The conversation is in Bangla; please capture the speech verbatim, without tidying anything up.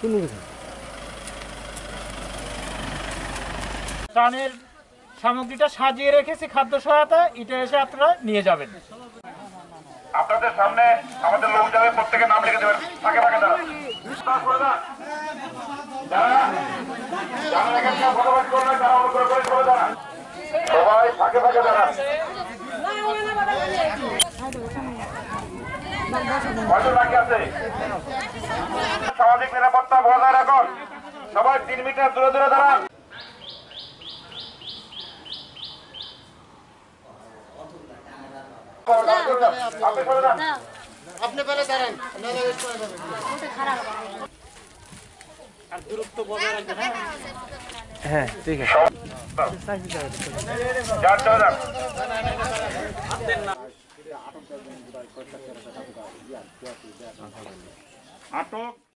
ত্রাণের সামগ্রীটা সাজিয়ে রেখেছি, খাদ্য সহায়তা, এটা এসে আপনারা নিয়ে যাবেন। আপনাদের সামনে আমাদের লোক যাবে, প্রত্যেকের নাম লিখে দেবেন। ফাঁকে ফাঁকে দাঁড়ান, সবাই ফাঁকে ফাঁকে দাঁড়ান। কয়জন বাকি আছে? সামাজিক নিরাপত্তা বজায় রাখুন, সবাই তিন মিটার দূরে দূরে দাঁড়ান। আপনি পেলে দাঁড়ান, আর দূরত্ব বজায় রাখবেন। হ্যাঁ ঠিক আছে। আটক